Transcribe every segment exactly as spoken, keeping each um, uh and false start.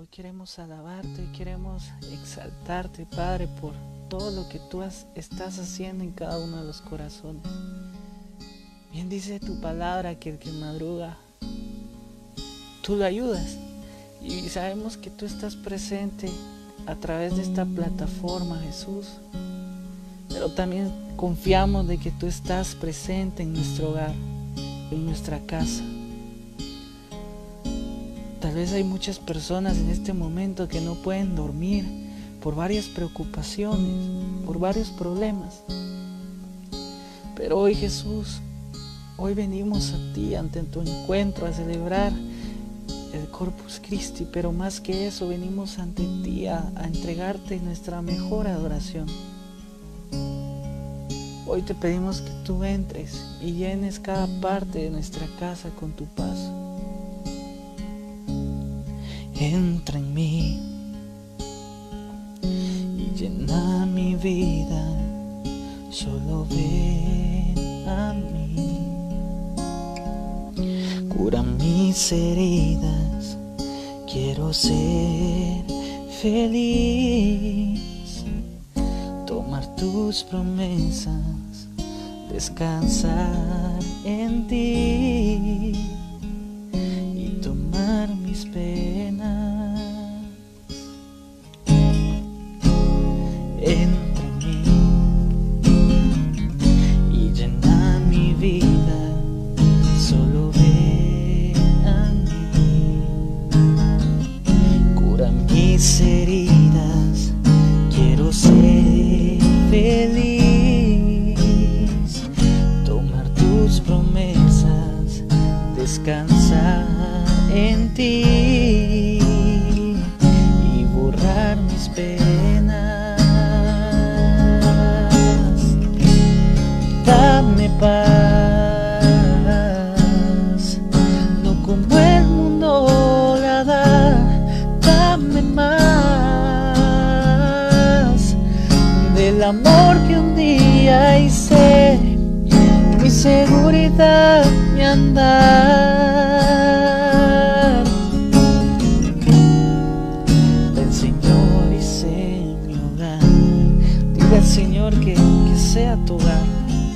Hoy queremos alabarte, hoy queremos exaltarte, Padre, por todo lo que tú has, estás haciendo en cada uno de los corazones. Bien dice tu palabra que el que madruga, tú lo ayudas. Y sabemos que tú estás presente a través de esta plataforma, Jesús. Pero también confiamos de que tú estás presente en nuestro hogar, en nuestra casa. Tal vez hay muchas personas en este momento que no pueden dormir por varias preocupaciones, por varios problemas. Pero hoy, Jesús, hoy venimos a ti ante tu encuentro a celebrar el Corpus Christi, pero más que eso venimos ante ti a, a entregarte nuestra mejor adoración. Hoy te pedimos que tú entres y llenes cada parte de nuestra casa con tu paz. Entra en mí y llena mi vida, solo ven a mí. Cura mis heridas, quiero ser feliz. Tomar tus promesas, descansar en ti y tomar mis penas. Entra en mí y llena mi vida, solo ve a mí. Cura mis heridas, quiero ser feliz. Tomar tus promesas, descansar en ti y borrar mis penas. Dame paz, no como el mundo la da. Dame más del amor que un día hice mi seguridad, mi andar. Ven, Señor, y sé mi hogar. Dile al Señor que, que sea tu hogar.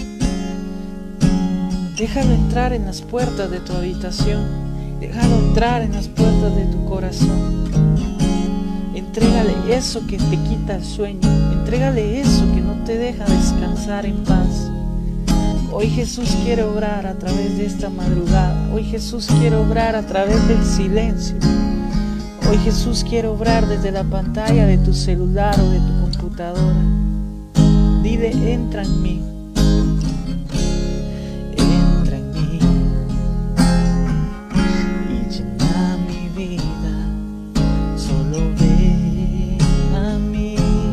Déjalo entrar en las puertas de tu habitación. Déjalo entrar en las puertas de tu corazón. Entrégale eso que te quita el sueño. Entrégale eso que no te deja descansar en paz. Hoy Jesús quiere obrar a través de esta madrugada. Hoy Jesús quiere obrar a través del silencio. Hoy Jesús quiere obrar desde la pantalla de tu celular o de tu computadora. Dile, entra en mí. Entra en mí y llena mi vida. Solo ve a mí.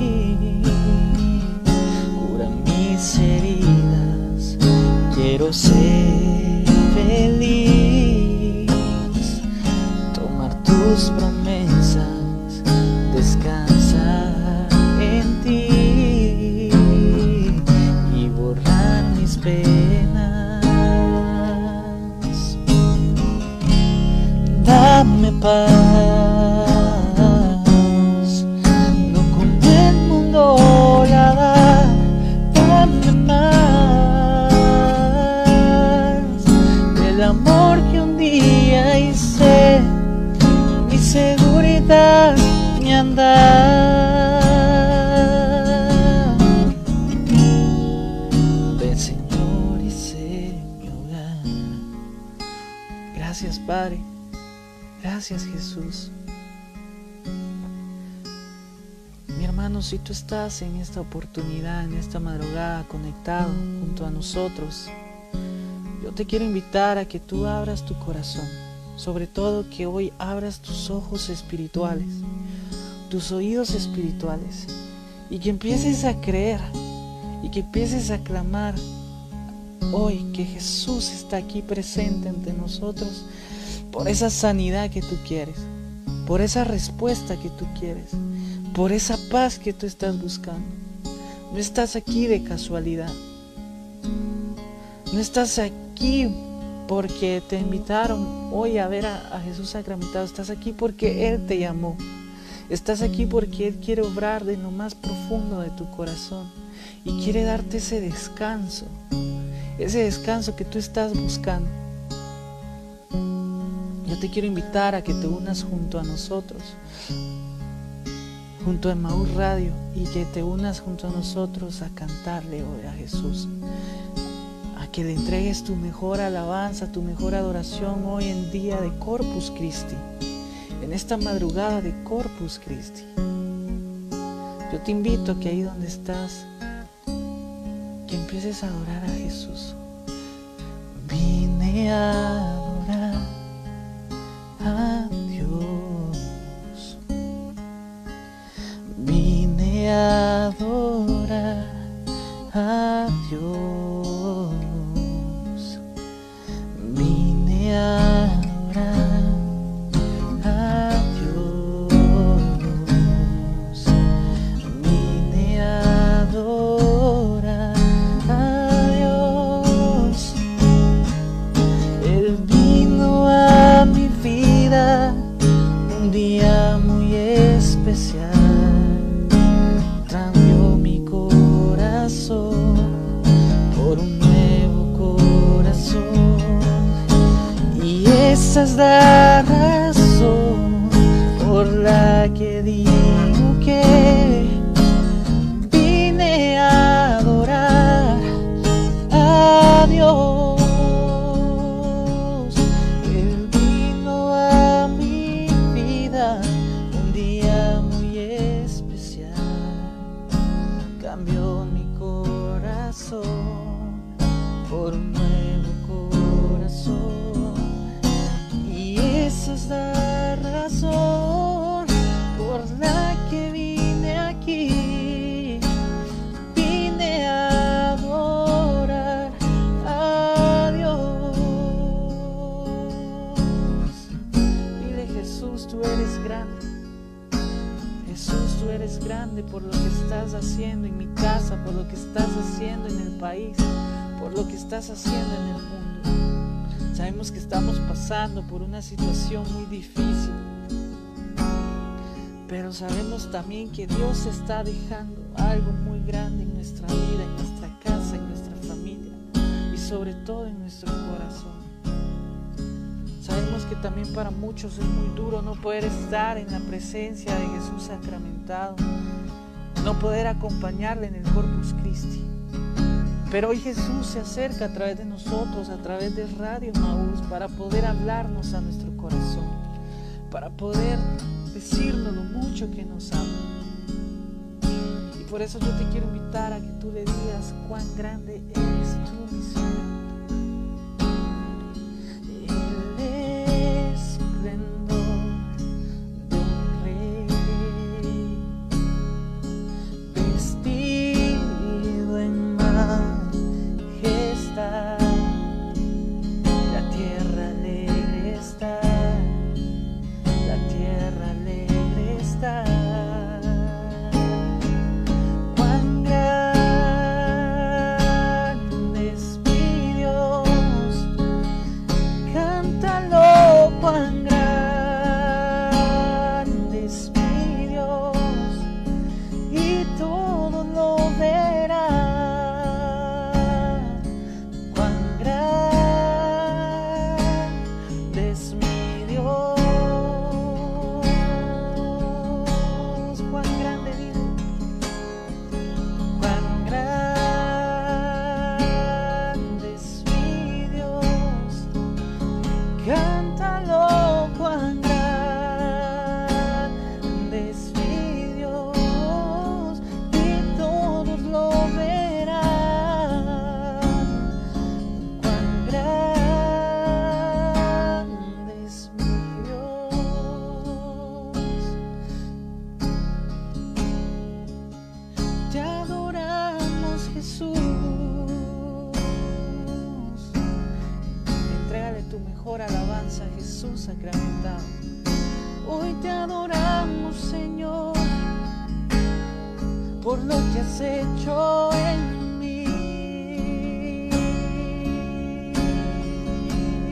Cura mis heridas, quiero ser feliz. Tomar tus promesas, descansar en ti y borrar mis penas. Dame paz, no como el mundo la da. Dame más del amor que un día hice mi seguridad, mi andar. Ven, Señor, y sé mi hogar. Gracias, Padre. Gracias, Jesús. Mi hermano, si tú estás en esta oportunidad, en esta madrugada, conectado junto a nosotros, yo te quiero invitar a que tú abras tu corazón. Sobre todo que hoy abras tus ojos espirituales, tus oídos espirituales, y que empieces a creer y que empieces a clamar hoy que Jesús está aquí presente ante nosotros por esa sanidad que tú quieres, por esa respuesta que tú quieres, por esa paz que tú estás buscando. No estás aquí de casualidad, no estás aquí porque te invitaron hoy a ver a, a Jesús sacramentado. Estás aquí porque Él te llamó. Estás aquí porque Él quiere obrar de lo más profundo de tu corazón y quiere darte ese descanso, ese descanso que tú estás buscando. Yo te quiero invitar a que te unas junto a nosotros, junto a Emaús Radio, y que te unas junto a nosotros a cantarle hoy a Jesús, a que le entregues tu mejor alabanza, tu mejor adoración hoy en día de Corpus Christi, en esta madrugada de Corpus Christi. Yo te invito a que ahí donde estás, que empieces a adorar a Jesús. Vine a adorar a Dios, vine a adorar a Dios, vine a adorar a Dios, vine a adorar a Dios. Él vino a mi vida un día muy especial, cambió mi corazón por un nuevo corazón, y esa es la razón por la que digo que vine a adorar a Dios. Él vino a mi vida un día muy especial, cambió mi corazón por un nuevo corazón, y esa es la razón por la que vine aquí. Vine a adorar a Dios. Dile: Jesús, tú eres grande. Jesús, tú eres grande por lo que estás haciendo en mi casa, por lo que estás haciendo en el país, por lo que estás haciendo en el mundo. Sabemos que estamos pasando por una situación muy difícil, pero sabemos también que Dios está dejando algo muy grande en nuestra vida, en nuestra casa, en nuestra familia y sobre todo en nuestro corazón. Sabemos que también para muchos es muy duro no poder estar en la presencia de Jesús sacramentado, no poder acompañarle en el Corpus Christi. Pero hoy Jesús se acerca a través de nosotros, a través de Radio Emaús, para poder hablarnos a nuestro corazón, para poder decirnos lo mucho que nos ama. Y por eso yo te quiero invitar a que tú le digas cuán grande eres tú, mi Señor. Alabanza a Jesús sacramentado. Hoy te adoramos, Señor, por lo que has hecho en mí.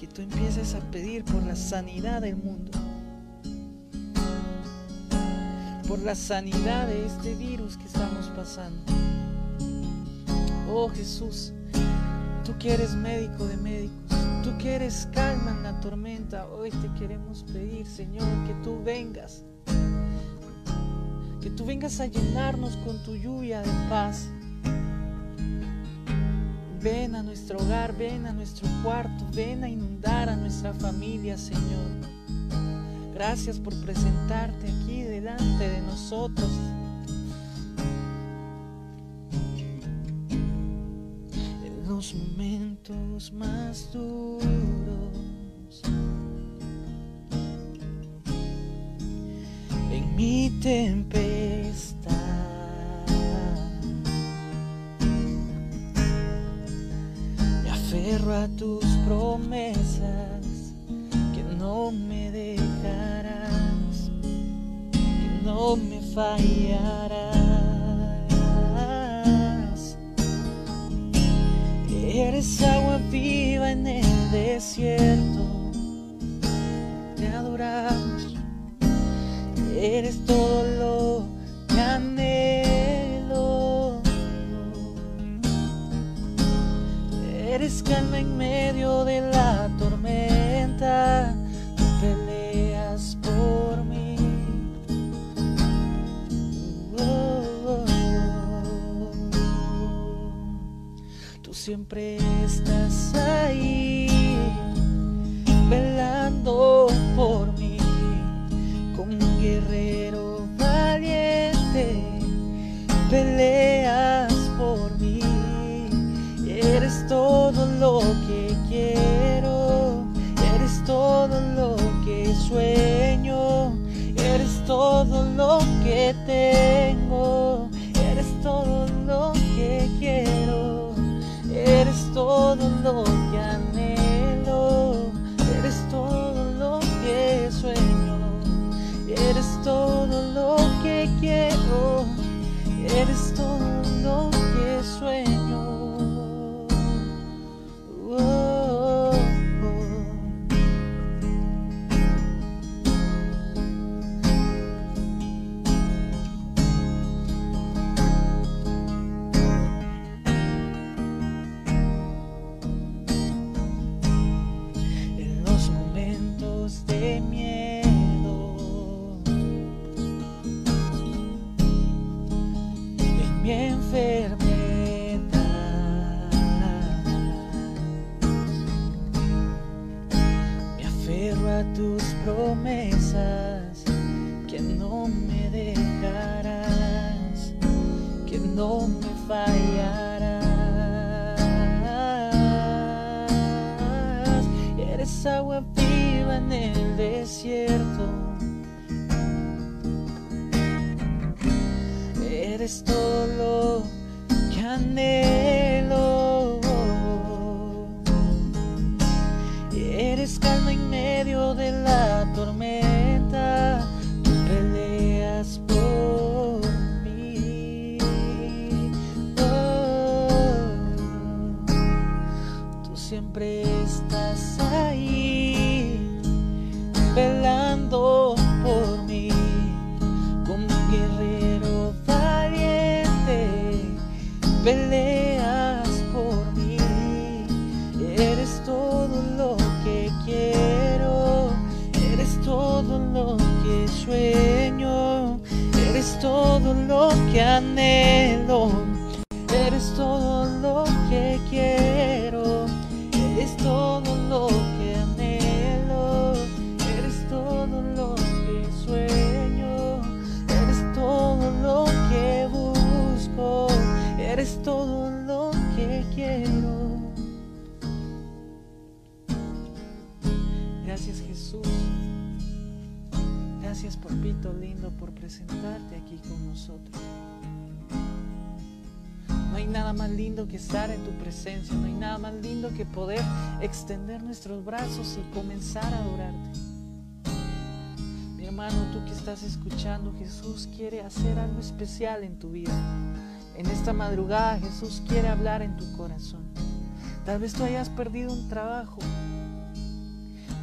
que tú empieces a pedir por la sanidad del mundo, por la sanidad de este virus que estamos pasando. Oh Jesús, tú que eres médico de médicos, tú que eres calma en la tormenta, hoy te queremos pedir, Señor, que tú vengas, que tú vengas a llenarnos con tu lluvia de paz. Ven a nuestro hogar, ven a nuestro cuarto, ven a inundar a nuestra familia, Señor. Gracias por presentarte aquí delante de nosotros. En los momentos más duros, en mi tempestad, me aferro a tus promesas, que no me dejarás, que no me fallarás. Eres agua viva en el desierto, te adoramos. Eres todo lo que anhelo, eres calma en medio de la tormenta, tú peleas por mí. Oh, oh, oh. Tú siempre estás ahí, velando por mí, como un guerrero valiente, peleas por mí. Eres todo lo que quiero, eres todo lo que sueño, eres todo lo que tengo, eres todo lo que quiero, eres todo lo que anhelo, eres todo lo que sueño, eres todo lo que quiero, eres todo lo que sueño. Oh, oh. En los momentos de miedo, en mi enfermedad, me aferro a tus promesas, que no me dejarás, que no me fallarás. Eres agua viva en el desierto, eres todo lo que anhelo, eres calma en medio de la tormenta, tú peleas por mí. Oh, tú siempre estás ahí, velando por mí, como un guerrero valiente, peleas por mí. Eres todo lo que quiero, eres todo lo que sueño, eres todo lo que anhelo, eres todo lo que quiero, eres todo lo que anhelo, eres todo lo que sueño, eres todo lo que busco, eres todo lo que quiero. Gracias, Jesús. Gracias, papito lindo, por presentarte aquí con nosotros. No hay nada más lindo que estar en tu presencia, no hay nada más lindo que poder extender nuestros brazos y comenzar a adorarte. Mi hermano, tú que estás escuchando, Jesús quiere hacer algo especial en tu vida. En esta madrugada Jesús quiere hablar en tu corazón. Tal vez tú hayas perdido un trabajo,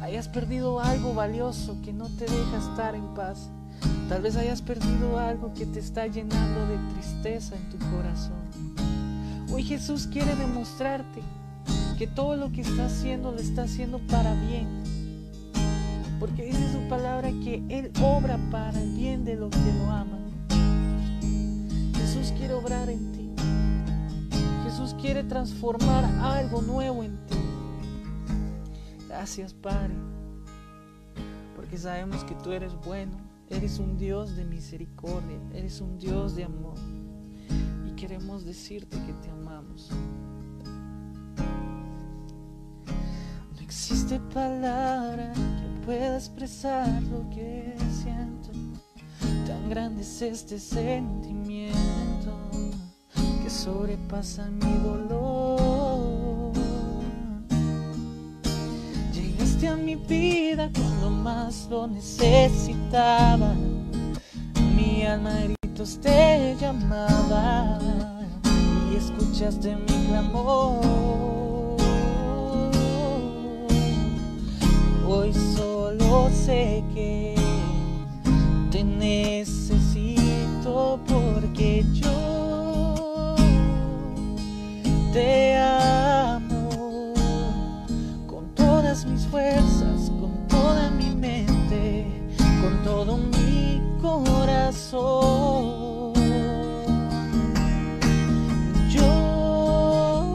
hayas perdido algo valioso que no te deja estar en paz. Tal vez hayas perdido algo que te está llenando de tristeza en tu corazón. Hoy Jesús quiere demostrarte que todo lo que está haciendo lo está haciendo para bien, porque dice su palabra que Él obra para el bien de los que lo aman. Jesús quiere obrar en ti. Jesús quiere transformar algo nuevo en ti. Gracias, Padre, porque sabemos que tú eres bueno, eres un Dios de misericordia, eres un Dios de amor, y queremos decirte que te amamos. No existe palabra que pueda expresar lo que siento, tan grande es este sentimiento que sobrepasa mi dolor. Llegaste a mi vida cuando más lo necesitaba, mi alma a gritos te llamaba y escuchaste mi clamor. Hoy solo sé que te necesito, porque yo te amo con todas mis fuerzas, con toda mi mente, con todo mi corazón. Yo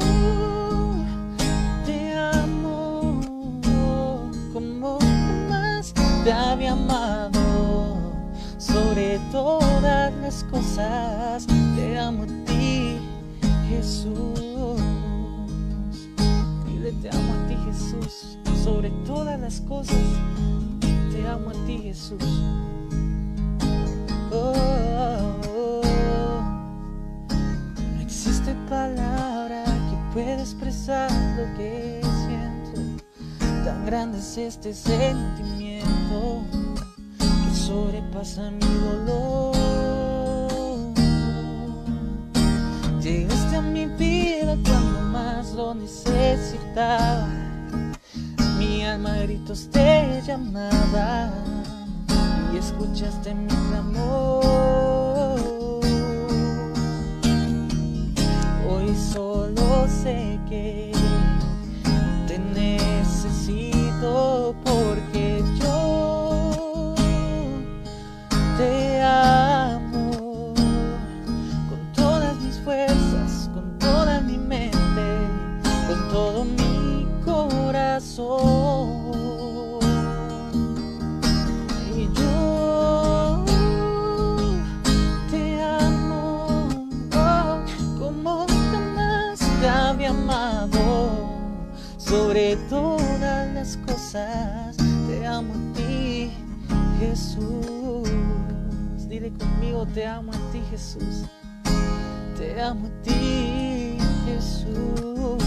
te amo como jamás te había amado. Sobre todas las cosas te amo a ti, Jesús. Dile, te amo a ti, Jesús. Sobre todas las cosas te amo a ti, Jesús. Oh, oh, oh. No existe palabra que pueda expresar lo que siento, tan grande es este sentimiento que sobrepasa mi dolor. Llegaste a mi vida cuando más lo necesitaba, mi alma a gritos te llamaba y escuchaste mi clamor. Hoy solo sé que te necesito, porque yo te amo con todas mis fuerzas, con toda mi mente, con todo mi corazón. Y yo te amo, oh, como jamás te había amado. Sobre todas las cosas te amo a ti, Jesús. Dile conmigo, te amo a ti, Jesús. Te amo a ti, Jesús.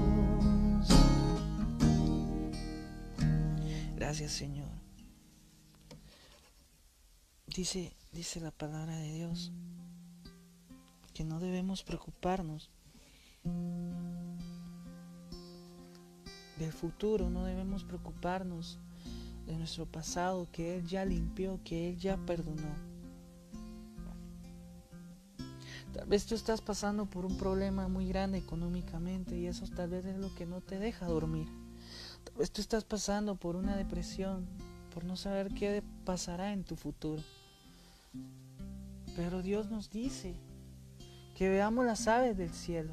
Gracias, Señor. Dice, dice la palabra de Dios que no debemos preocuparnos del futuro, no debemos preocuparnos de nuestro pasado, que Él ya limpió, que Él ya perdonó. Tal vez tú estás pasando por un problema muy grande económicamente y eso tal vez es lo que no te deja dormir. Tal vez tú estás pasando por una depresión, por no saber qué pasará en tu futuro. Pero Dios nos dice que veamos las aves del cielo,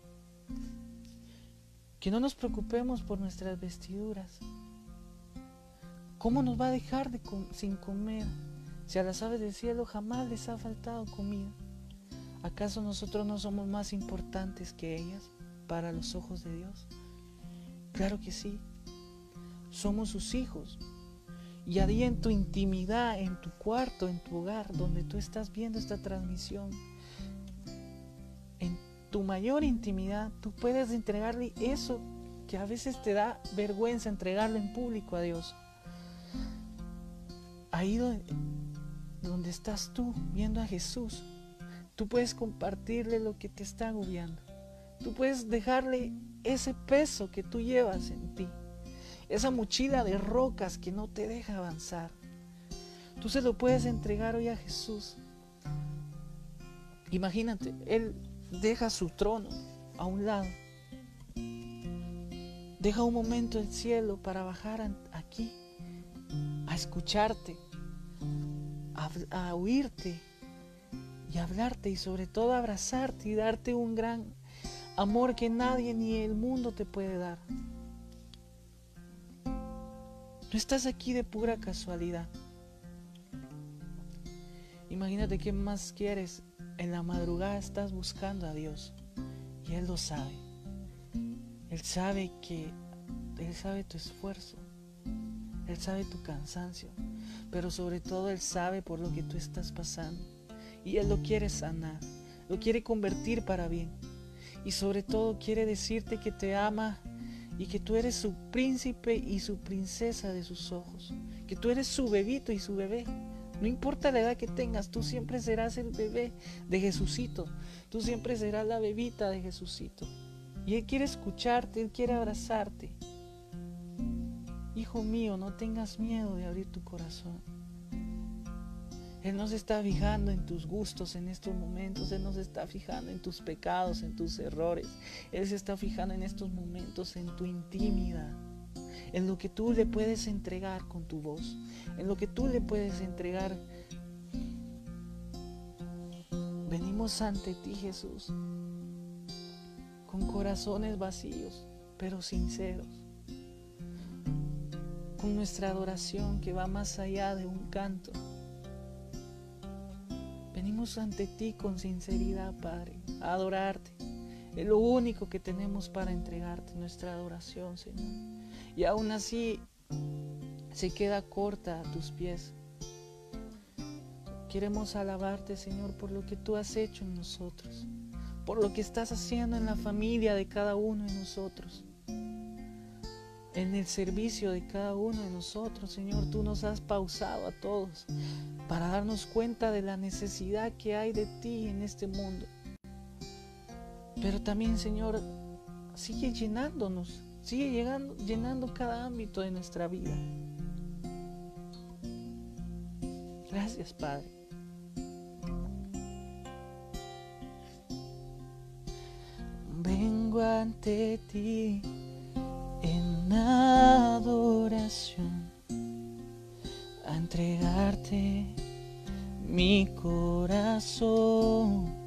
que no nos preocupemos por nuestras vestiduras. ¿Cómo nos va a dejar de com- sin comer si a las aves del cielo jamás les ha faltado comida? ¿Acaso nosotros no somos más importantes que ellas para los ojos de Dios? Claro que sí. Somos sus hijos. Y allí en tu intimidad, en tu cuarto, en tu hogar, donde tú estás viendo esta transmisión, en tu mayor intimidad, tú puedes entregarle eso que a veces te da vergüenza entregarlo en público a Dios. Ahí donde, donde estás tú viendo a Jesús, tú puedes compartirle lo que te está agobiando. Tú puedes dejarle ese peso que tú llevas en ti esa mochila de rocas que no te deja avanzar. Tú se lo puedes entregar hoy a Jesús. Imagínate, Él deja su trono a un lado, deja un momento el cielo para bajar aquí, a escucharte, a, a oírte y hablarte, y sobre todo abrazarte y darte un gran amor que nadie ni el mundo te puede dar. No estás aquí de pura casualidad. Imagínate qué más quieres. En la madrugada estás buscando a Dios y Él lo sabe. Él sabe que Él sabe tu esfuerzo, Él sabe tu cansancio, pero sobre todo Él sabe por lo que tú estás pasando, y Él lo quiere sanar, lo quiere convertir para bien, y sobre todo quiere decirte que te ama y que tú eres su príncipe y su princesa de sus ojos, que tú eres su bebito y su bebé. No importa la edad que tengas, tú siempre serás el bebé de Jesucito, tú siempre serás la bebita de Jesucito, y Él quiere escucharte, Él quiere abrazarte. Hijo mío, no tengas miedo de abrir tu corazón. Él no se está fijando en tus gustos en estos momentos, Él no se está fijando en tus pecados, en tus errores. Él se está fijando en estos momentos en tu intimidad, en lo que tú le puedes entregar con tu voz, en lo que tú le puedes entregar. Venimos ante ti, Jesús, con corazones vacíos, pero sinceros, con nuestra adoración que va más allá de un canto. Venimos ante ti con sinceridad, Padre, a adorarte. Es lo único que tenemos para entregarte, nuestra adoración, Señor. Y aún así se queda corta a tus pies. Queremos alabarte, Señor, por lo que tú has hecho en nosotros, por lo que estás haciendo en la familia de cada uno de nosotros, en el servicio de cada uno de nosotros. Señor, tú nos has pausado a todos para darnos cuenta de la necesidad que hay de ti en este mundo. Pero también, Señor, sigue llenándonos, sigue llegando, llenando cada ámbito de nuestra vida. Gracias, Padre. Vengo ante ti en adoración, a entregarte mi corazón.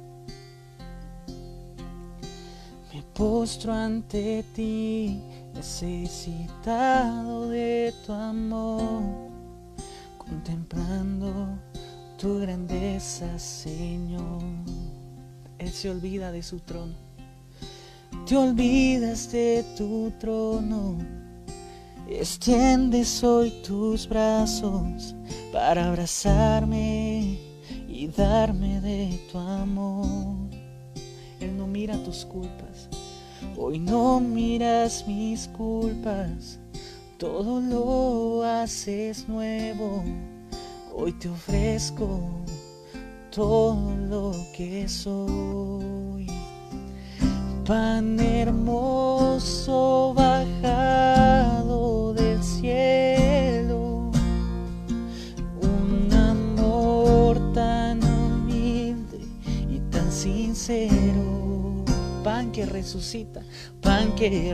Me postro ante ti, necesitado de tu amor, contemplando tu grandeza, Señor. Él se olvida de su trono. Te olvidas de tu trono, extiendes hoy tus brazos para abrazarme y darme de tu amor. Él no mira tus culpas, hoy no miras mis culpas, todo lo haces nuevo. Hoy te ofrezco todo lo que soy. Pan hermoso bajado del cielo, un amor tan humilde y tan sincero. Pan que resucita, pan que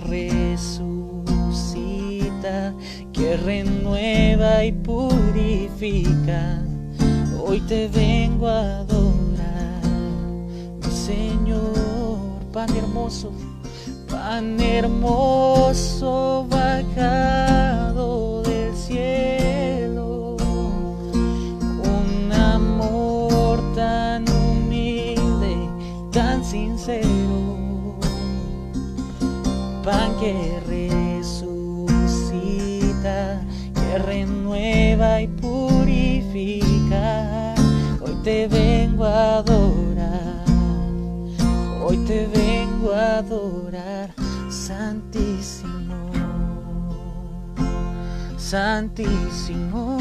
resucita, que renueva y purifica. Hoy te vengo a adorar, mi Señor. Pan hermoso, pan hermoso bajado del cielo, un amor tan humilde, tan sincero. Pan que resucita, que renueva y purifica. Hoy te vengo a adorar, hoy te vengo a adorar, Santísimo, Santísimo,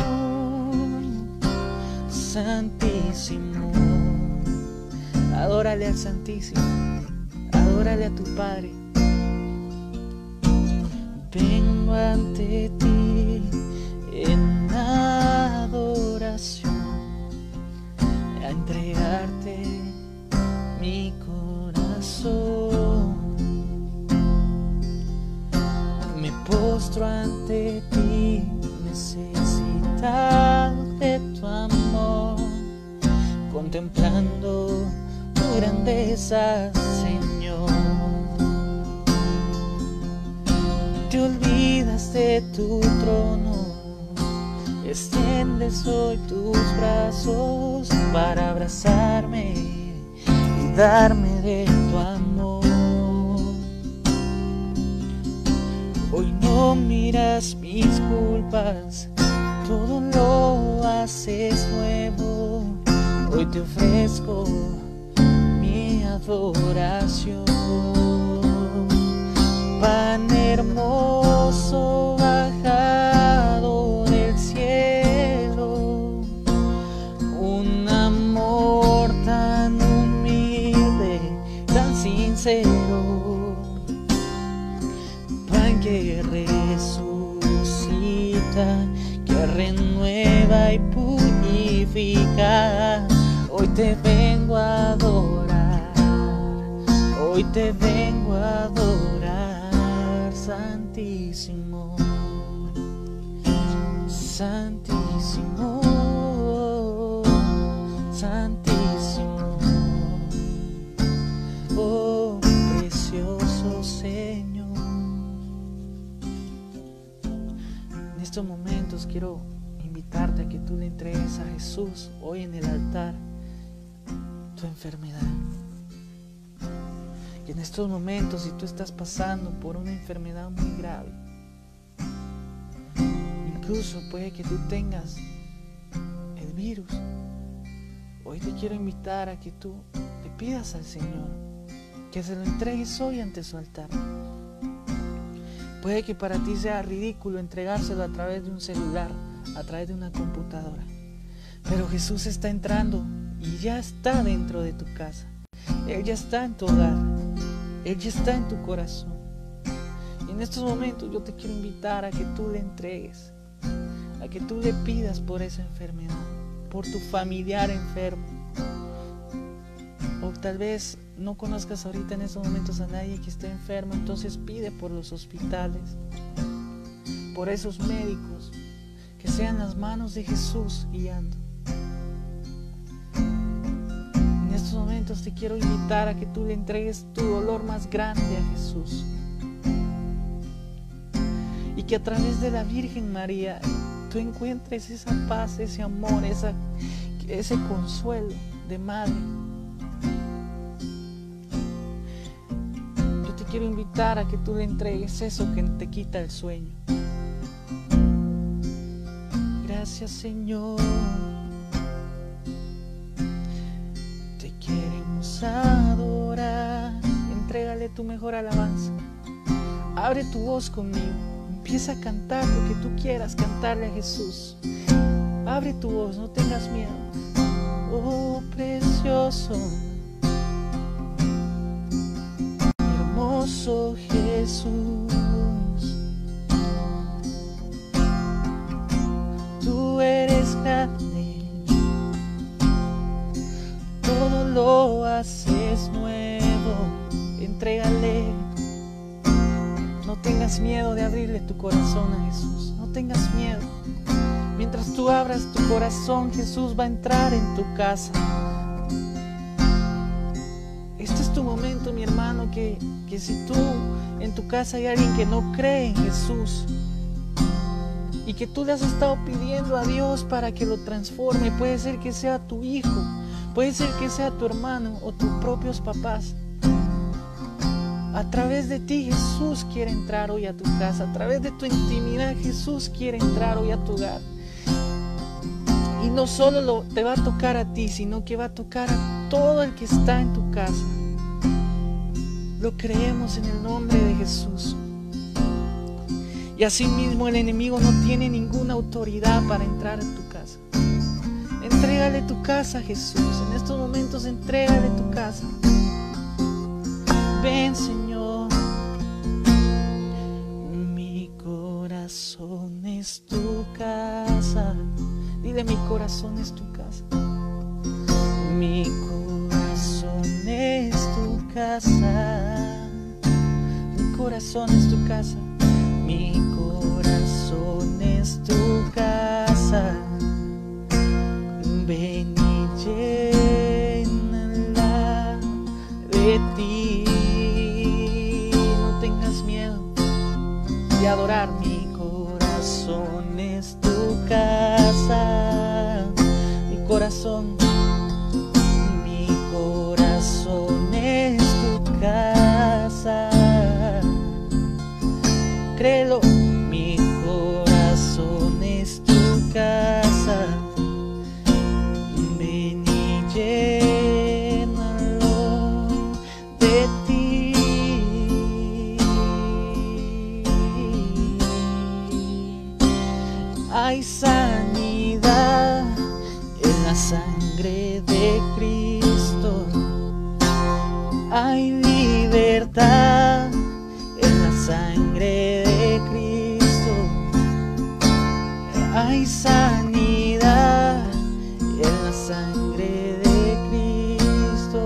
Santísimo. Adórale al Santísimo, adórale a tu Padre. vengo ante ti en adoración, a entregarte mi corazón. Me postro ante ti, necesitado de tu amor, contemplando tu grandeza, Señor. Te olvidas de tu trono, extiendes hoy tus brazos para abrazarme y darme de tu amor. Hoy no miras mis culpas, todo lo haces nuevo. Hoy te ofrezco mi adoración. Pan hermoso bajado del cielo, un amor tan humilde, tan sincero. Pan que resucita, que renueva y purifica. Hoy te vengo a adorar, hoy te vengo a adorar, Santísimo, Santísimo, Santísimo, oh precioso Señor. En estos momentos quiero invitarte a que tú le entregues a Jesús hoy en el altar tu enfermedad. Y en estos momentos, si tú estás pasando por una enfermedad muy grave, incluso puede que tú tengas el virus, hoy te quiero invitar a que tú le pidas al Señor que se lo entregues hoy ante su altar. Puede que para ti sea ridículo entregárselo a través de un celular, a través de una computadora, pero Jesús está entrando y ya está dentro de tu casa. Él ya está en tu hogar, Él ya está en tu corazón. Y en estos momentos yo te quiero invitar a que tú le entregues, a que tú le pidas por esa enfermedad, por tu familiar enfermo. O tal vez no conozcas ahorita en estos momentos a nadie que esté enfermo, entonces pide por los hospitales, por esos médicos, que sean las manos de Jesús guiando. En estos momentos te quiero invitar a que tú le entregues tu dolor más grande a Jesús, y que a través de la Virgen María tú encuentres esa paz, ese amor, esa, ese consuelo de madre. Yo te quiero invitar a que tú le entregues eso que te quita el sueño. Gracias, Señor. Te queremos adorar. Entrégale tu mejor alabanza. Abre tu voz conmigo. Empieza a cantar lo que tú quieras cantarle a Jesús. Abre tu voz, no tengas miedo. Oh, precioso, hermoso Jesús. Tú eres grande, todo lo haces nuevo. Entrégale. No tengas miedo de abrirle tu corazón a Jesús. No tengas miedo. Mientras tú abras tu corazón, Jesús va a entrar en tu casa. Este es tu momento, mi hermano, que, que si tú en tu casa hay alguien que no cree en Jesús y que tú le has estado pidiendo a Dios para que lo transforme, puede ser que sea tu hijo, puede ser que sea tu hermano o tus propios papás. A través de ti Jesús quiere entrar hoy a tu casa. A través de tu intimidad Jesús quiere entrar hoy a tu hogar. Y no solo lo, te va a tocar a ti, sino que va a tocar a todo el que está en tu casa. Lo creemos en el nombre de Jesús. Y asimismo el enemigo no tiene ninguna autoridad para entrar en tu casa. Entrégale tu casa a Jesús. En estos momentos entrégale tu casa. Ven, Señor. Mi Dile, mi corazón es tu casa. Mi corazón es tu casa. Mi corazón es tu casa. Mi corazón es tu casa. Ven y llénala de ti. No tengas miedo de adorar. Mi corazón es tu casa. Mi corazón, mi corazón es tu casa. Créelo, mi corazón es tu casa. Ven y llénalo de ti. Hay sanidad en la sangre de Cristo. Hay libertad en la sangre de Cristo. Hay sanidad en la sangre de Cristo.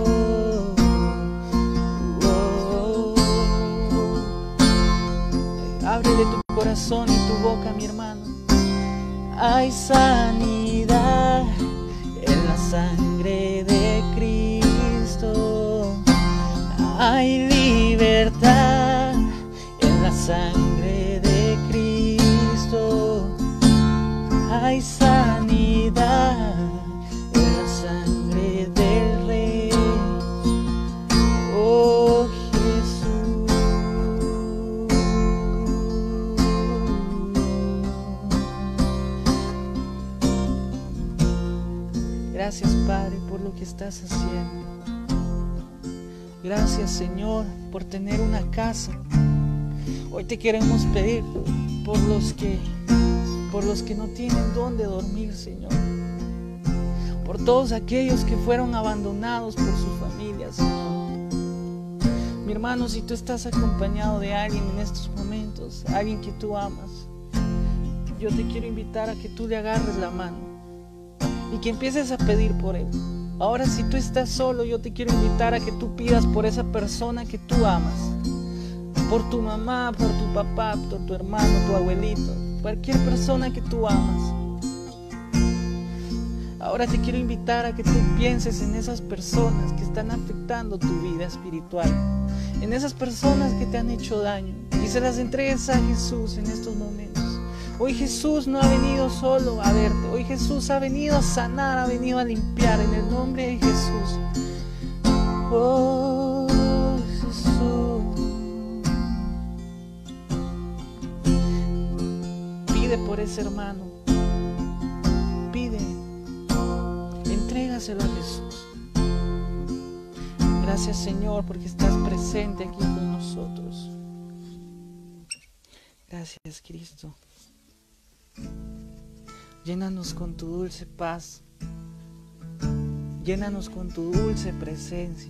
Oh, oh. Ábrele tu corazón y tu boca, mi hermano. Hay sanidad en la sangre de Cristo. Hay libertad en la sangre de Cristo. Hay sanidad en la sangre del Rey. Oh Jesús. Gracias, Padre, por lo que estás haciendo. Gracias, Señor, por tener una casa. Hoy te queremos pedir por los que, por los que no tienen dónde dormir, Señor. Por todos aquellos que fueron abandonados por sus familias, Señor. Mi hermano, si tú estás acompañado de alguien en estos momentos, alguien que tú amas, yo te quiero invitar a que tú le agarres la mano y que empieces a pedir por él. Ahora, si tú estás solo, yo te quiero invitar a que tú pidas por esa persona que tú amas, por tu mamá, por tu papá, por tu hermano, tu abuelito, cualquier persona que tú amas. Ahora te quiero invitar a que tú pienses en esas personas que están afectando tu vida espiritual, en esas personas que te han hecho daño, y se las entregues a Jesús en estos momentos. Hoy Jesús no ha venido solo a verte. Hoy Jesús ha venido a sanar, ha venido a limpiar en el nombre de Jesús. Oh Jesús. Pide por ese hermano. Pide. Entrégaselo a Jesús. Gracias, Señor, porque estás presente aquí con nosotros. Gracias, Cristo. Llénanos con tu dulce paz. Llénanos con tu dulce presencia.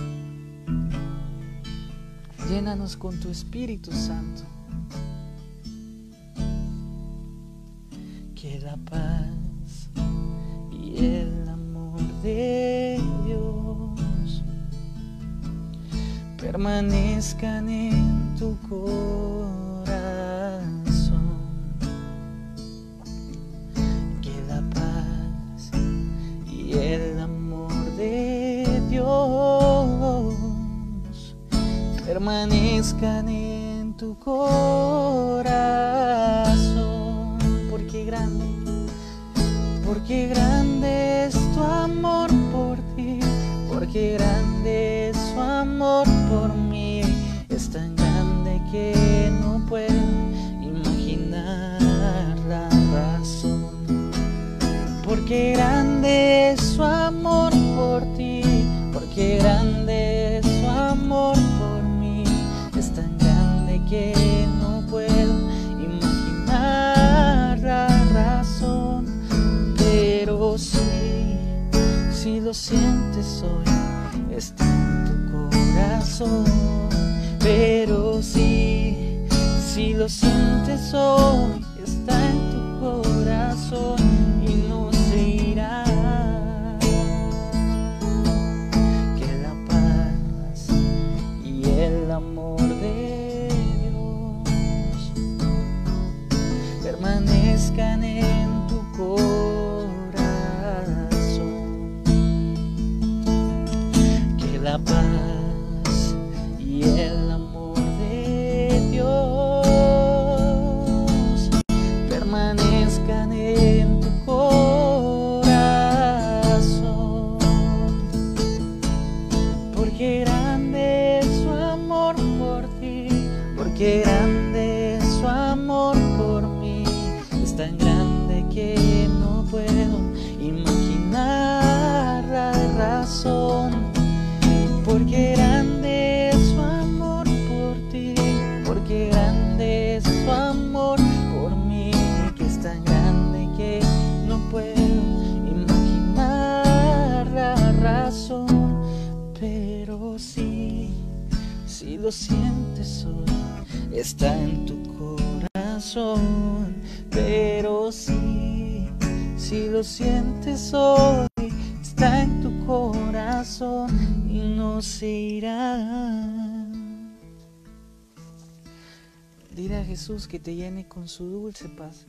Llénanos con tu Espíritu Santo. Que la paz y el amor de Dios permanezcan en tu corazón. El amor de Dios permanezcan en tu corazón, porque grande, porque grande es tu amor por ti, porque grande es su amor por mí, es tan grande que no puedo imaginar la razón. Porque grande es su amor por ti, porque grande es su amor por mí, es tan grande que no puedo imaginar la razón. Pero sí, si lo sientes hoy, está en tu corazón. Pero sí, si lo sientes hoy, está en tu corazón y no lo sientes hoy, está en tu corazón. Pero sí, si lo sientes hoy, está en tu corazón y no se irá. Dile a Jesús que te llene con su dulce paz.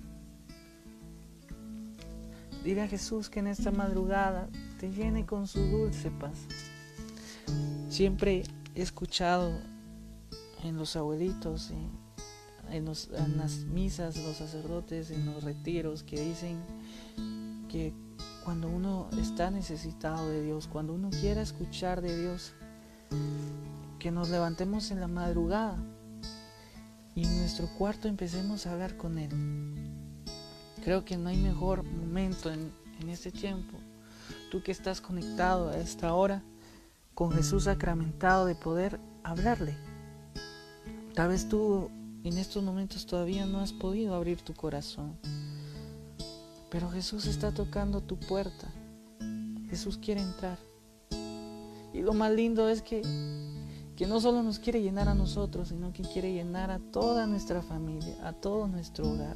Dile a Jesús que en esta madrugada te llene con su dulce paz. Siempre he escuchado en los abuelitos, en, los, en las misas, los sacerdotes, en los retiros, que dicen que cuando uno está necesitado de Dios, cuando uno quiera escuchar de Dios, que nos levantemos en la madrugada y en nuestro cuarto empecemos a hablar con Él. Creo que no hay mejor momento en, en este tiempo, tú que estás conectado a esta hora con Jesús sacramentado, de poder hablarle. Tal vez tú en estos momentos todavía no has podido abrir tu corazón, pero Jesús está tocando tu puerta. Jesús quiere entrar. Y lo más lindo es que, que no solo nos quiere llenar a nosotros, sino que quiere llenar a toda nuestra familia, a todo nuestro hogar.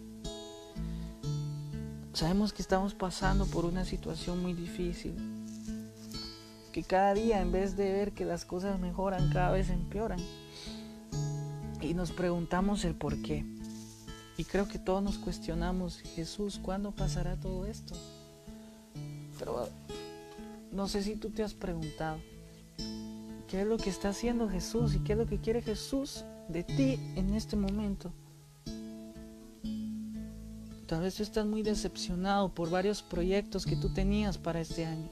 Sabemos que estamos pasando por una situación muy difícil, que cada día, en vez de ver que las cosas mejoran, cada vez empeoran. Y nos preguntamos el por qué. Y creo que todos nos cuestionamos: Jesús, ¿cuándo pasará todo esto? Pero no sé si tú te has preguntado qué es lo que está haciendo Jesús y qué es lo que quiere Jesús de ti en este momento. Tal vez tú estás muy decepcionado por varios proyectos que tú tenías para este año,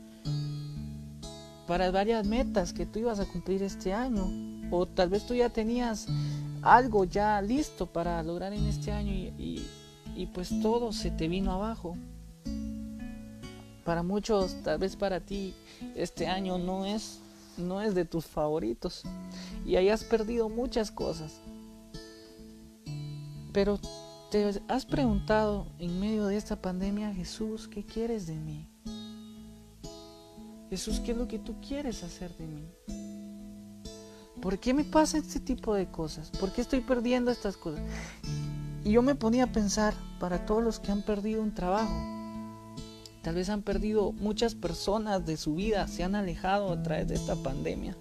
para varias metas que tú ibas a cumplir este año, o tal vez tú ya tenías algo ya listo para lograr en este año y, y, y pues todo se te vino abajo. Para muchos, tal vez para ti, este año no es, no es de tus favoritos y hayas perdido muchas cosas. Pero ¿te has preguntado en medio de esta pandemia: Jesús, ¿qué quieres de mí? Jesús, ¿qué es lo que tú quieres hacer de mí? ¿Por qué me pasa este tipo de cosas? ¿Por qué estoy perdiendo estas cosas? Y yo me ponía a pensar, para todos los que han perdido un trabajo, tal vez han perdido muchas personas de su vida, se han alejado a través de esta pandemia.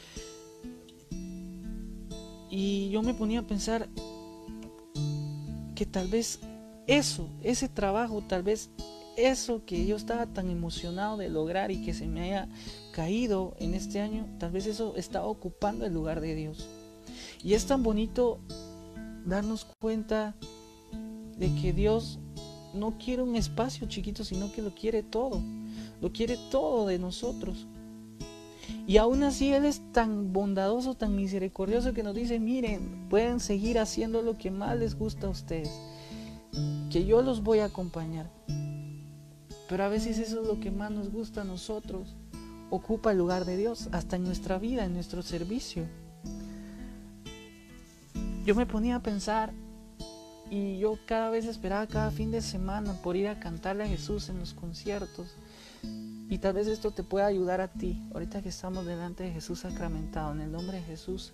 Y yo me ponía a pensar que tal vez eso, ese trabajo, tal vez eso que yo estaba tan emocionado de lograr y que se me haya caído en este año, tal vez eso estaba ocupando el lugar de Dios. Y es tan bonito darnos cuenta de que Dios no quiere un espacio chiquito, sino que lo quiere todo, lo quiere todo de nosotros. Y aún así Él es tan bondadoso, tan misericordioso, que nos dice: miren, pueden seguir haciendo lo que más les gusta a ustedes, que yo los voy a acompañar. Pero a veces eso es lo que más nos gusta a nosotros, ocupa el lugar de Dios, hasta en nuestra vida, en nuestro servicio. Yo me ponía a pensar, y yo cada vez esperaba cada fin de semana por ir a cantarle a Jesús en los conciertos. Y tal vez esto te pueda ayudar a ti, ahorita que estamos delante de Jesús sacramentado, en el nombre de Jesús.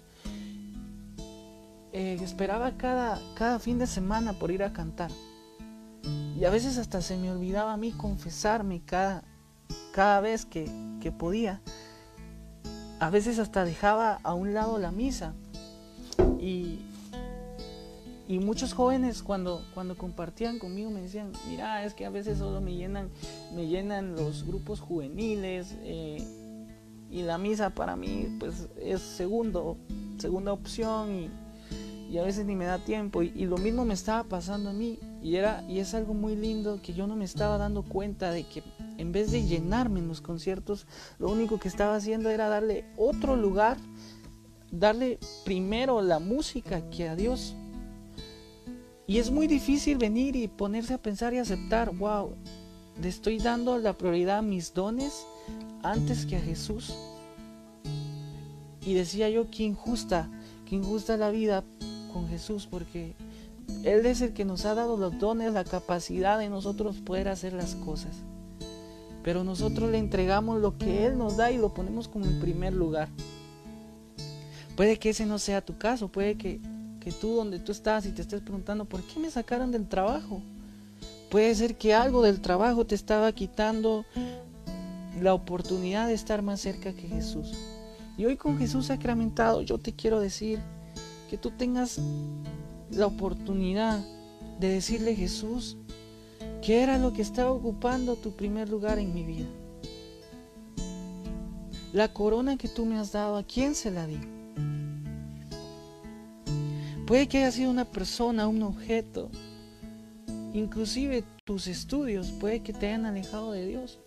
Eh, esperaba cada, cada fin de semana por ir a cantar. Y a veces hasta se me olvidaba a mí confesarme cada, cada vez que, que podía. A veces hasta dejaba a un lado la misa. Y, y muchos jóvenes cuando, cuando compartían conmigo me decían: mira, es que a veces solo me llenan, me llenan los grupos juveniles, eh, y la misa para mí pues es segundo, segunda opción, y, y a veces ni me da tiempo. Y, y lo mismo me estaba pasando a mí. Y, era, y es algo muy lindo que yo no me estaba dando cuenta de que en vez de llenarme en los conciertos, lo único que estaba haciendo era darle otro lugar, darle primero la música que a Dios. Y es muy difícil venir y ponerse a pensar y aceptar: wow, le estoy dando la prioridad a mis dones antes que a Jesús. Y decía yo: qué injusta, qué injusta la vida con Jesús, porque Él es el que nos ha dado los dones, la capacidad de nosotros poder hacer las cosas. Pero nosotros le entregamos lo que Él nos da y lo ponemos como en primer lugar. Puede que ese no sea tu caso, puede que, que tú donde tú estás y te estés preguntando, ¿por qué me sacaron del trabajo? Puede ser que algo del trabajo te estaba quitando la oportunidad de estar más cerca que Jesús. Y hoy con Jesús sacramentado yo te quiero decir que tú tengas la oportunidad de decirle: Jesús, ¿qué era lo que estaba ocupando tu primer lugar en mi vida? La corona que tú me has dado, ¿a quién se la di? Puede que haya sido una persona, un objeto, inclusive tus estudios, puede que te hayan alejado de Dios,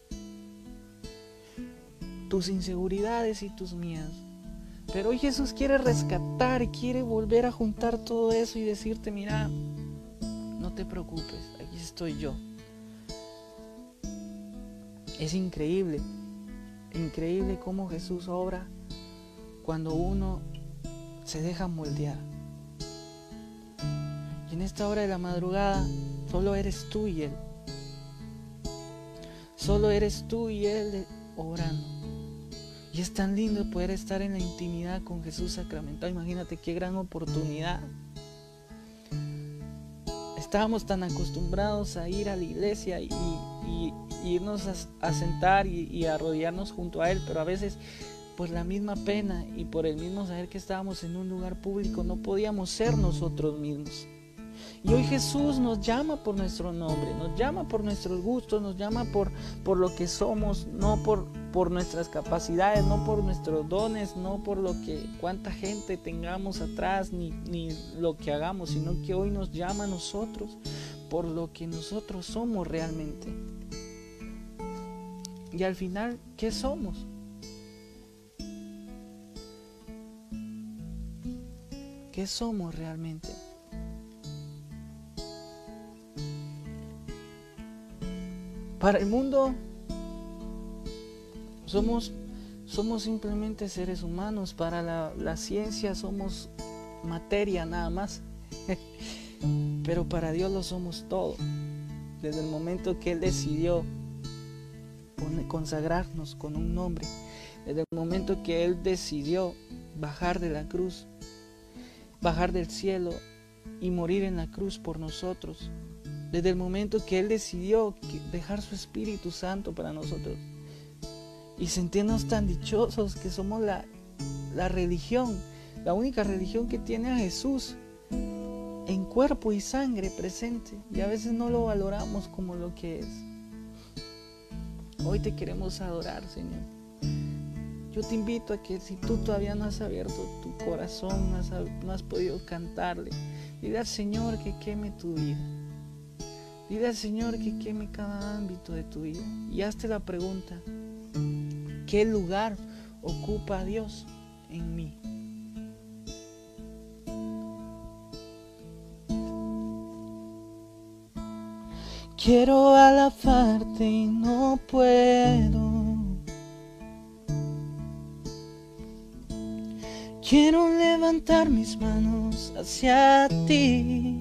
tus inseguridades y tus miedos. Pero hoy Jesús quiere rescatar, quiere volver a juntar todo eso y decirte: mira, no te preocupes, aquí estoy yo. Es increíble, increíble cómo Jesús obra cuando uno se deja moldear. Y en esta hora de la madrugada solo eres tú y Él. Solo eres tú y Él obrando. Y es tan lindo poder estar en la intimidad con Jesús sacramentado. Imagínate qué gran oportunidad. Estábamos tan acostumbrados a ir a la iglesia y, y, y irnos a, a sentar y, y a arrodillarnos junto a Él, pero a veces por la misma pena y por el mismo saber que estábamos en un lugar público no podíamos ser nosotros mismos. Y hoy Jesús nos llama por nuestro nombre, nos llama por nuestros gustos, nos llama por, por lo que somos, no por, por nuestras capacidades, no por nuestros dones, no por lo que cuánta gente tengamos atrás, ni, ni lo que hagamos, sino que hoy nos llama a nosotros por lo que nosotros somos realmente. Y al final, ¿qué somos? ¿Qué somos realmente? Para el mundo somos, somos simplemente seres humanos. Para la, la ciencia somos materia nada más. Pero para Dios lo somos todo. Desde el momento que Él decidió consagrarnos con un nombre, desde el momento que Él decidió bajar de la cruz, bajar del cielo y morir en la cruz por nosotros, desde el momento que Él decidió dejar su Espíritu Santo para nosotros y sentirnos tan dichosos que somos la, la religión, la única religión que tiene a Jesús en cuerpo y sangre presente, y a veces no lo valoramos como lo que es. Hoy te queremos adorar, Señor. Yo te invito a que si tú todavía no has abierto tu corazón, no has, no has podido cantarle, dile al Señor que queme tu vida. Dile al Señor que queme cada ámbito de tu vida. Y hazte la pregunta: ¿qué lugar ocupa Dios en mí? Quiero alabarte y no puedo. Quiero levantar mis manos hacia ti.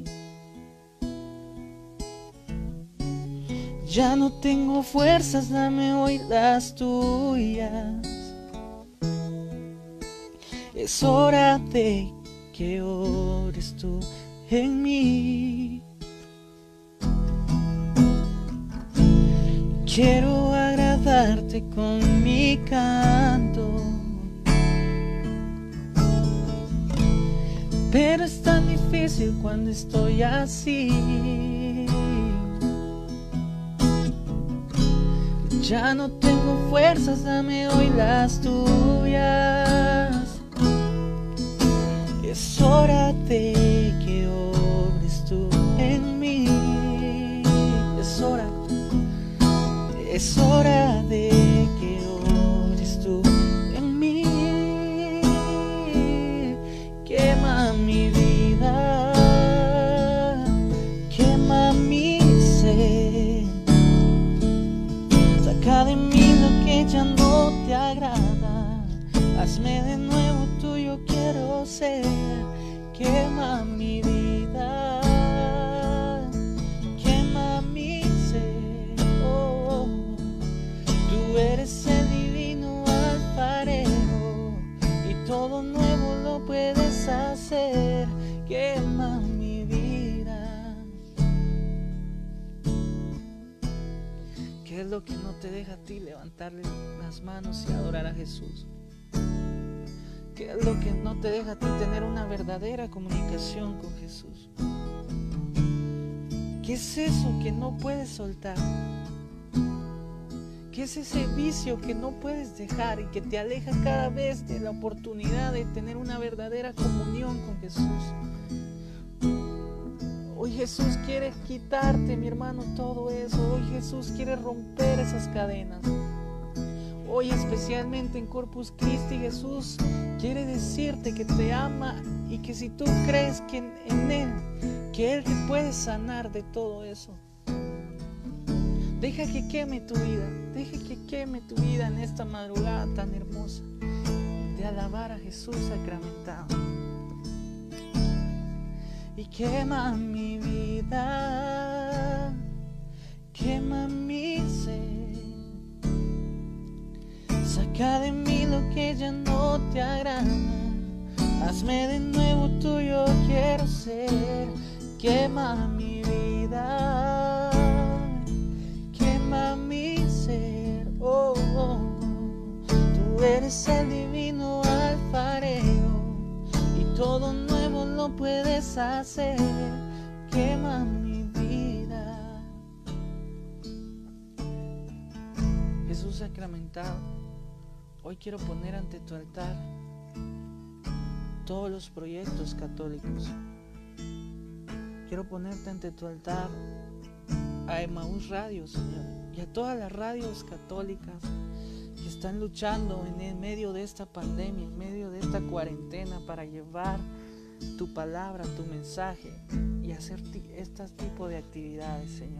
Ya no tengo fuerzas, dame hoy las tuyas. Es hora de que ores tú en mí. Quiero agradarte con mi canto, pero es tan difícil cuando estoy así. Ya no tengo fuerzas, dame hoy las tuyas. Es hora de que obres tú en mí. Es hora, es hora de que obres tú en mí. Quema mi vida, quema mi ser. Saca de mí lo que ya no te agrada. Hazme de nuevo tuyo, quiero ser. Quema mi vida, quema mi ser. Oh, oh. Tú eres el divino alfarero y todo nuevo lo ¿Qué es lo que no te deja a ti levantarle las manos y adorar a Jesús? ¿Qué es lo que no te deja a ti tener una verdadera comunicación con Jesús? ¿Qué es eso que no puedes soltar? ¿Qué es ese vicio que no puedes dejar y que te aleja cada vez de la oportunidad de tener una verdadera comunión con Jesús? Hoy Jesús quiere quitarte, mi hermano, todo eso. Hoy Jesús quiere romper esas cadenas. Hoy, especialmente en Corpus Christi, Jesús quiere decirte que te ama y que si tú crees que en, en Él, que Él te puede sanar de todo eso. Deja que queme tu vida, deja que queme tu vida en esta madrugada tan hermosa de alabar a Jesús sacramentado. Y quema mi vida, quema mi ser, saca de mí lo que ya no te agrada, hazme de nuevo tuyo quiero ser. Quema mi vida, quema mi ser, oh, oh. Tú eres el divino alfarero y todo nuevo lo puedes hacer. Quema mi vida. Jesús sacramentado, hoy quiero poner ante tu altar todos los proyectos católicos. Quiero ponerte ante tu altar a Emaús Radio, Señor, y a todas las radios católicas que están luchando en el medio de esta pandemia, en medio de esta cuarentena, para llevar tu palabra, tu mensaje y hacer este tipo de actividades, Señor.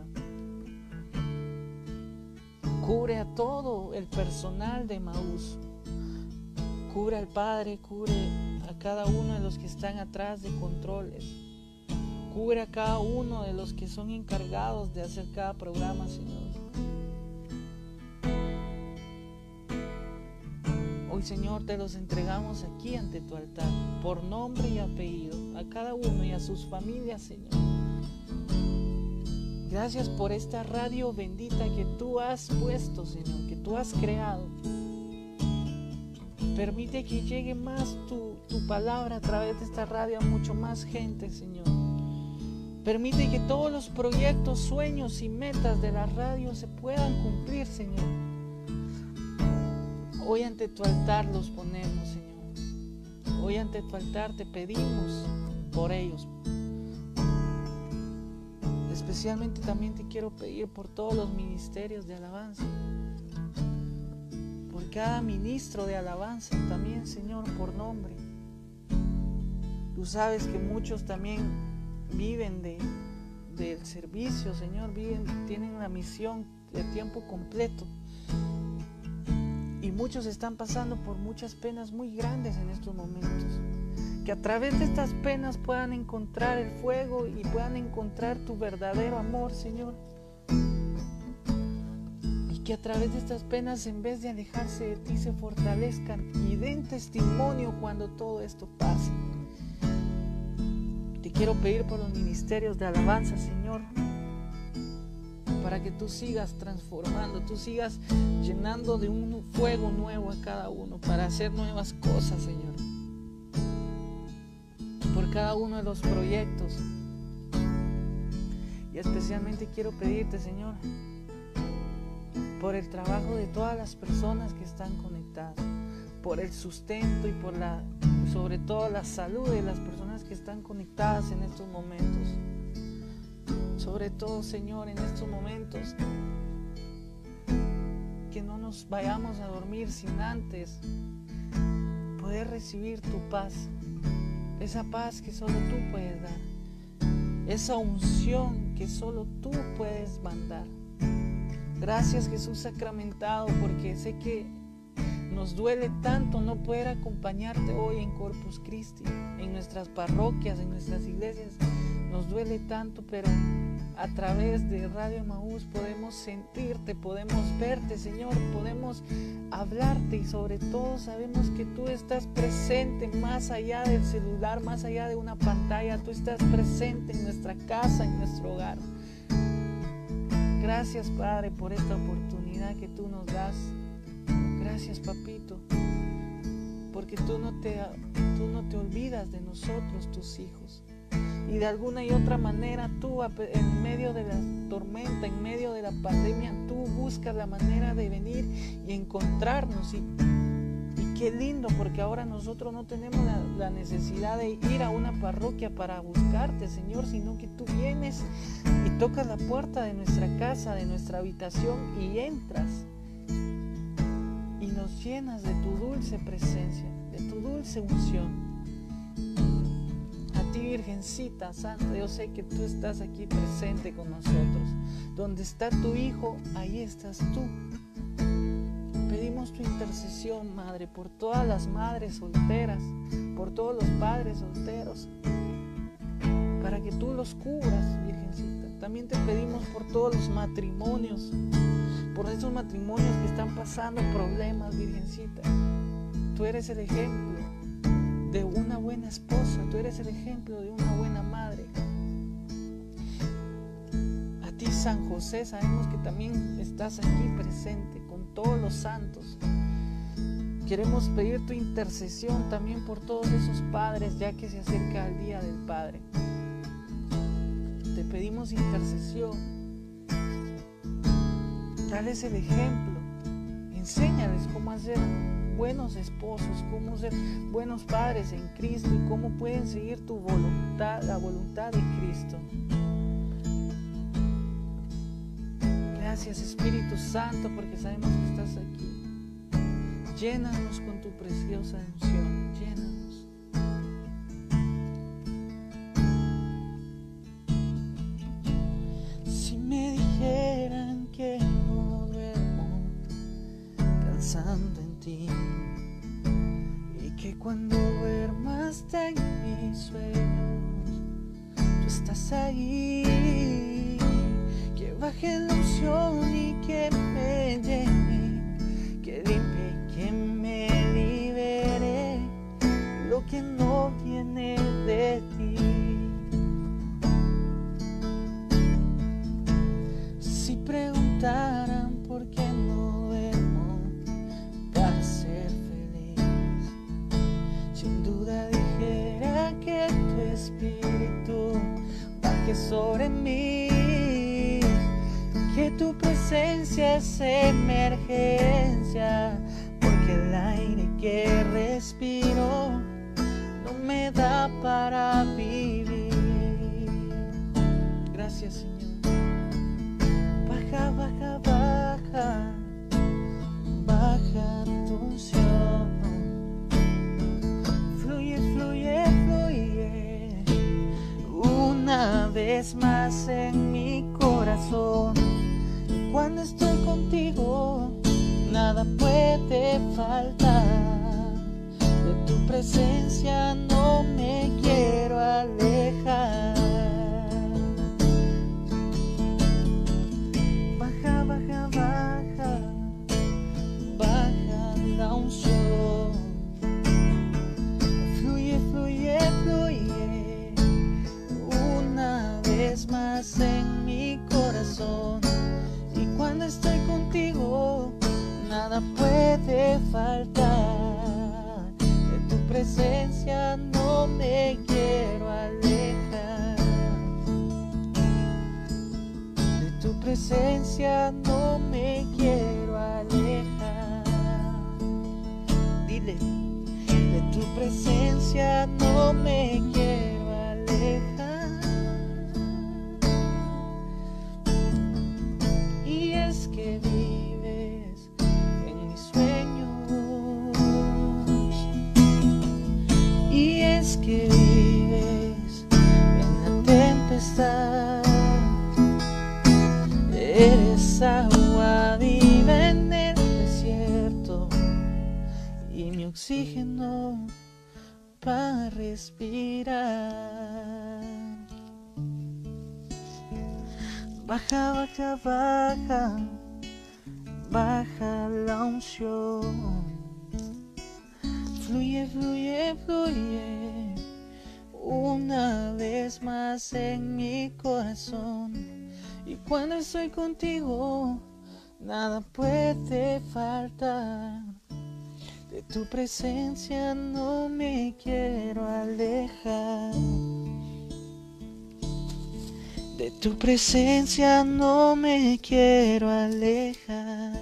Cubre a todo el personal de Emaús, cubre al Padre, cubre a cada uno de los que están atrás de controles, cubre a cada uno de los que son encargados de hacer cada programa, Señor. Hoy, Señor, te los entregamos aquí ante tu altar, por nombre y apellido, a cada uno y a sus familias, Señor. Gracias por esta radio bendita que tú has puesto, Señor, que tú has creado. Permite que llegue más tu, tu palabra a través de esta radio a mucho más gente, Señor. Permite que todos los proyectos, sueños y metas de la radio se puedan cumplir, Señor. Hoy ante tu altar los ponemos, Señor. Hoy ante tu altar te pedimos por ellos. Especialmente también te quiero pedir por todos los ministerios de alabanza. Por cada ministro de alabanza también, Señor, por nombre. Tú sabes que muchos también viven de, del servicio, Señor, viven, tienen la misión de tiempo completo. Y muchos están pasando por muchas penas muy grandes en estos momentos. Que a través de estas penas puedan encontrar el fuego y puedan encontrar tu verdadero amor, Señor. Y que a través de estas penas, en vez de alejarse de ti, se fortalezcan y den testimonio cuando todo esto pase. Te quiero pedir por los ministerios de alabanza, Señor, para que tú sigas transformando, tú sigas llenando de un fuego nuevo a cada uno para hacer nuevas cosas, Señor. Por cada uno de los proyectos. Y especialmente quiero pedirte, Señor, por el trabajo de todas las personas que están conectadas, por el sustento y por la, sobre todo la salud de las personas que están conectadas en estos momentos. Sobre todo, Señor, en estos momentos, que no nos vayamos a dormir sin antes poder recibir tu paz, esa paz que solo tú puedes dar, esa unción que solo tú puedes mandar. Gracias, Jesús sacramentado, porque sé que nos duele tanto no poder acompañarte hoy en Corpus Christi, en nuestras parroquias, en nuestras iglesias. Nos duele tanto, pero a través de Radio Emaús podemos sentirte, podemos verte, Señor, podemos hablarte y sobre todo sabemos que tú estás presente más allá del celular, más allá de una pantalla. Tú estás presente en nuestra casa, en nuestro hogar. Gracias, Padre, por esta oportunidad que tú nos das. Gracias, Papito, porque tú no te, tú no te olvidas de nosotros, tus hijos. Y de alguna y otra manera tú, en medio de la tormenta, en medio de la pandemia, tú buscas la manera de venir y encontrarnos. Y, y qué lindo, porque ahora nosotros no tenemos la, la necesidad de ir a una parroquia para buscarte, Señor, sino que tú vienes y tocas la puerta de nuestra casa, de nuestra habitación, y entras y nos llenas de tu dulce presencia, de tu dulce unción. Virgencita Santa, yo sé que tú estás aquí presente con nosotros. Donde está tu Hijo, ahí estás tú. Pedimos tu intercesión, Madre, por todas las madres solteras, por todos los padres solteros, para que tú los cubras, Virgencita. También te pedimos por todos los matrimonios, por esos matrimonios que están pasando problemas, Virgencita. Tú eres el ejemplo de una buena esposa, tú eres el ejemplo de una buena madre. A ti, San José, sabemos que también estás aquí presente con todos los santos. Queremos pedir tu intercesión también por todos esos padres, ya que se acerca el Día del Padre. Te pedimos intercesión. Dales el ejemplo, enséñales cómo hacer buenos esposos, cómo ser buenos padres en Cristo y cómo pueden seguir tu voluntad, la voluntad de Cristo. Gracias, Espíritu Santo, porque sabemos que estás aquí. Llénanos con tu preciosa unción, llénanos. Si me dijeran que no duermo pensando en ti, y que cuando duermas hasta en mis sueños tú estás ahí, que baje la unción y que me llene, que limpie y que me libere lo que no viene de ti. Si preguntaran por qué no duermo para ser feliz, sin duda dijera que tu espíritu baje sobre mí, que tu presencia es emergencia, porque el aire que respiro no me da para vivir. Gracias, Señor. Baja, baja, baja, baja tu unción. Fluye, fluye, fluye una vez más en mi corazón. Cuando estoy contigo, nada puede faltar. De tu presencia no me quiero alejar. Baja, baja, baja, baja la unción. Fluye, fluye, fluye una vez más en mi corazón. Y cuando estoy contigo, nada puede faltar. De tu presencia no me quiero alejar. De tu presencia no me quiero alejar. Dile, de tu presencia no me quiero alejar. Y es que vives en mis sueños, y es que vives en la tempestad. Eres agua viva en el desierto y mi oxígeno para respirar. Baja, baja, baja, baja la unción. Fluye, fluye, fluye una vez más en mi corazón. Y cuando estoy contigo, nada puede faltar. De tu presencia no me quiero alejar. De tu presencia no me quiero alejar.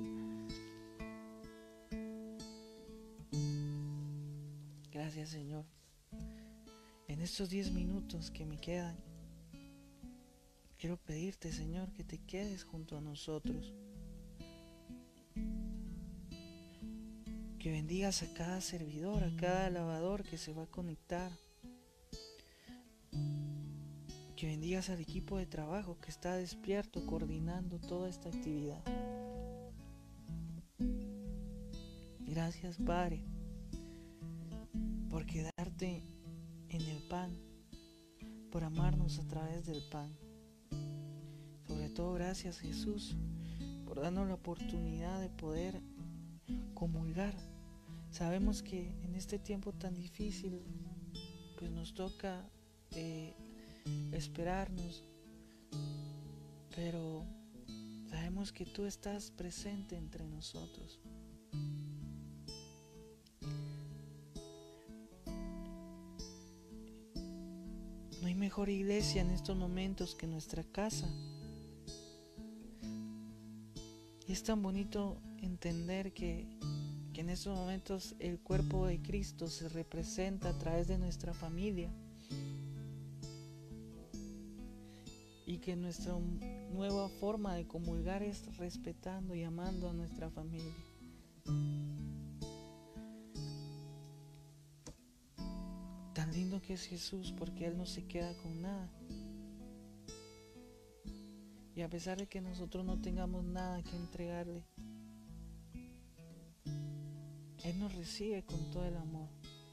Gracias, Señor. En estos diez minutos que me quedan, quiero pedirte, Señor, que te quedes junto a nosotros. Que bendigas a cada servidor, a cada alabador que se va a conectar. Que bendigas al equipo de trabajo que está despierto coordinando toda esta actividad. Gracias, Padre, por quedarte en el pan, por amarnos a través del pan. Sobre todo, gracias, Jesús, por darnos la oportunidad de poder comulgar. Sabemos que en este tiempo tan difícil, pues nos toca eh, esperarnos, pero sabemos que tú estás presente entre nosotros. No hay mejor iglesia en estos momentos que nuestra casa. Y es tan bonito entender que, que en estos momentos el cuerpo de Cristo se representa a través de nuestra familia. Y que nuestra nueva forma de comulgar es respetando y amando a nuestra familia. Tan lindo que es Jesús, porque Él no se queda con nada. Y a pesar de que nosotros no tengamos nada que entregarle, Él nos recibe con todo el amor.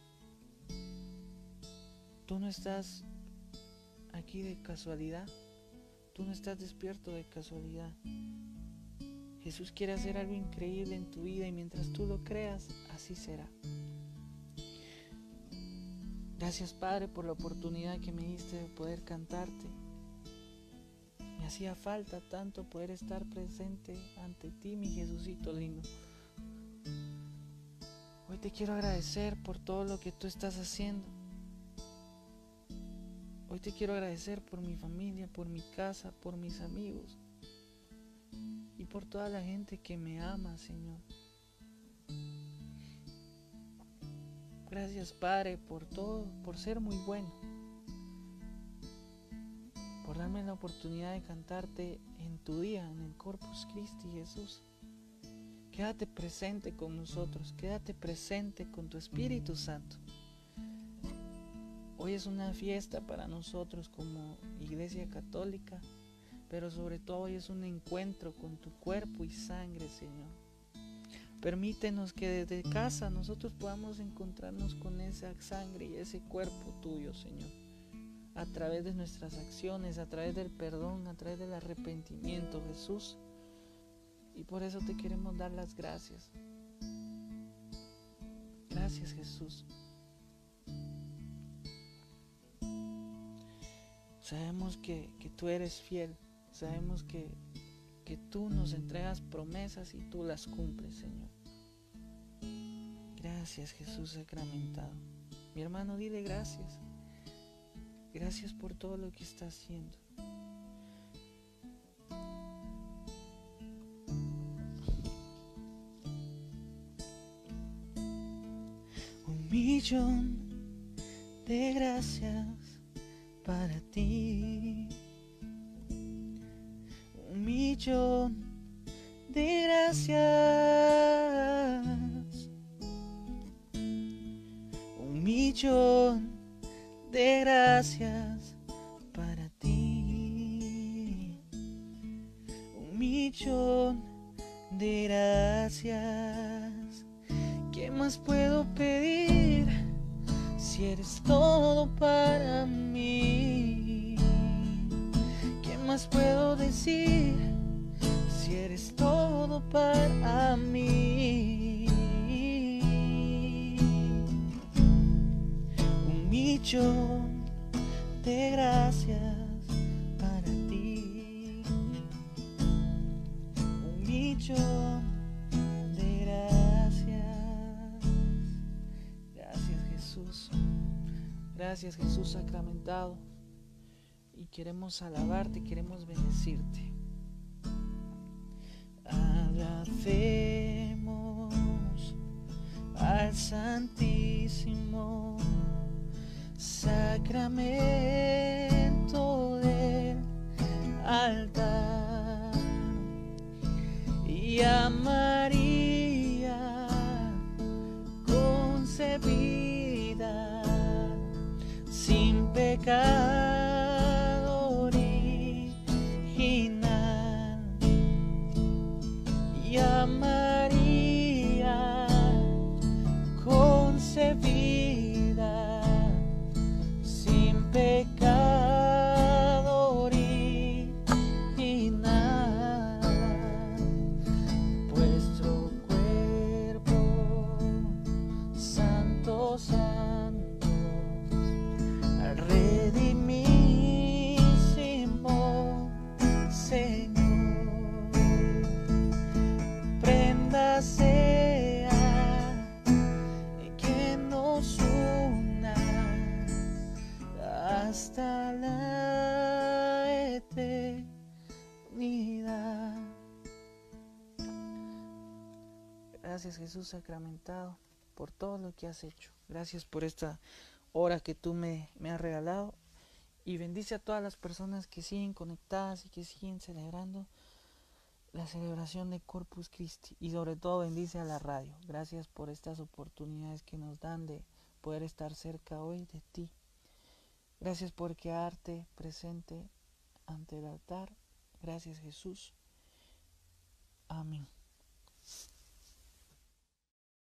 Tú no estás aquí de casualidad. Tú no estás despierto de casualidad. Jesús quiere hacer algo increíble en tu vida y mientras tú lo creas, así será. Gracias, Padre, por la oportunidad que me diste de poder cantarte. Me hacía falta tanto poder estar presente ante ti, mi Jesucito lindo. Hoy te quiero agradecer por todo lo que tú estás haciendo. Hoy te quiero agradecer por mi familia, por mi casa, por mis amigos y por toda la gente que me ama, Señor. Gracias, Padre, por todo, por ser muy bueno, por darme la oportunidad de cantarte en tu día, en el Corpus Christi, Jesús. Quédate presente con nosotros, quédate presente con tu Espíritu Santo. Hoy es una fiesta para nosotros como Iglesia Católica, pero sobre todo hoy es un encuentro con tu cuerpo y sangre, Señor. Permítenos que desde casa nosotros podamos encontrarnos con esa sangre y ese cuerpo tuyo, Señor, a través de nuestras acciones, a través del perdón, a través del arrepentimiento, Jesús. Y por eso te queremos dar las gracias. Gracias, Jesús. Sabemos que, que tú eres fiel, sabemos que, que tú nos entregas promesas y tú las cumples, Señor. Gracias, Jesús sacramentado. Mi hermano, dile gracias. Gracias por todo lo que está haciendo. Un millón de gracias para ti, un millón de gracias, un millón de gracias para ti, un millón de gracias. ¿Qué más puedo pedir si eres todo para mí? ¿Qué más puedo decir si eres todo para mí? Un millón de gracias para ti. millón de gracias. Gracias, Jesús. Gracias, Jesús sacramentado. Y queremos alabarte, queremos bendecirte. Alabemos al Santísimo Sacramento del altar y a María concebida sin pecado original, y a María concebida sin pecado original. Vuestro cuerpo, santo, santo, redimísimo Señor, prenda sea que nos una hasta la eternidad. Gracias, Jesús sacramentado, por todo lo que has hecho. Gracias por esta hora que tú me, me has regalado, y bendice a todas las personas que siguen conectadas y que siguen celebrando la celebración de Corpus Christi, y sobre todo bendice a la radio. Gracias por estas oportunidades que nos dan de poder estar cerca hoy de ti. Gracias por quedarte presente ante el altar. Gracias, Jesús. Amén.